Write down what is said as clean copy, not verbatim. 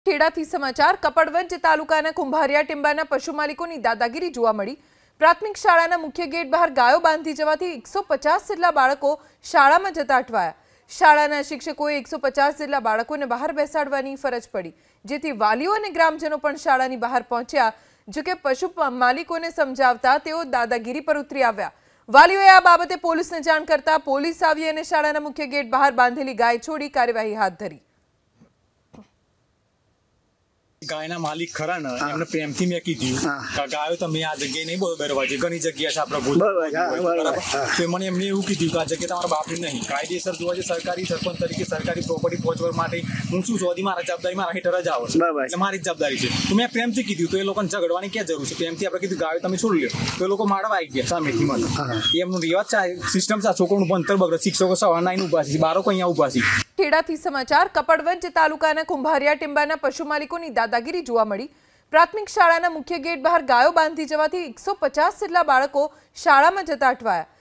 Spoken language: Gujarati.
ખેડાથી સમાચાર કપડવંજ તાલુકાના કુંભારિયા ટીંબાના પશુ માલિકોની દાદાગીરી જોવા મળી। પ્રાથમિક શાળાના મુખ્ય ગેટ બહાર ગાયો બાંધી જવાથી 150 જેટલા બાળકો શાળામાં જતા અટવાયા। શાળાના શિક્ષકોએ 150 જેટલા બાળકોને બહાર બેસાડવાની ફરજ પડી, જેથી વાલીઓ અને ગ્રામજનો પણ શાળાની બહાર પહોંચ્યા। જો કે પશુ માલિકોને સમજાવતા તેઓ દાદાગીરી પર ઉતરી આવ્યા। વાલીઓએ આ બાબતે પોલીસને જાણ કરતા પોલીસ આવી અને શાળાના મુખ્ય ગેટ બહાર બાંધેલી ગાય છોડી કાર્યવાહી હાથ ધરી। गायना मालिक खरा ने एमने प्रेमथी मैं कीधुं के गायो तमे आ जग्याए नहीं बरवा छे, घणी जग्या छे आपणे भूल बराबर। तो मने एमने एवुं कीधुं के आ जग्या तमारा बापनी नहीं, कायदेसर जोवा छे सरकारी सरपंच तरीके सरकारी प्रोपर्टी पहोंचवा माटे हूँ शुं छुं, मारा जवाबदारी मारा हेठळ ज आवे छे, એટલે મારી જવાબદારી છે। તો મેં પ્રેમથી કીધું તો એ લોકોને ઝઘડવાની ક્યાં જરૂર છે? પ્રેમથી આપણે કીધું ગાયો તમે છોડી લ્યો તો એ લોકો મારવા આવી ગયા સામેથી મને। એમનું રિવાજ છે, સિસ્ટમ છે, છોકરોનું ભણતર બગડે, શિક્ષકો સવારના આવીને ઊભા છે, બાળકો અહીંયા ઊભા છે। ખેડાથી સમાચાર કપડવંજ તાલુકાના કુંભારિયા ટીંબાના પશુ માલિકોની દાદાગીરી જોવા મળી। પ્રાથમિક શાળાના મુખ્ય ગેટ બહાર ગાયો બાંધી જવાથી 150 જેટલા બાળકો શાળામાં જતા અટવાયા।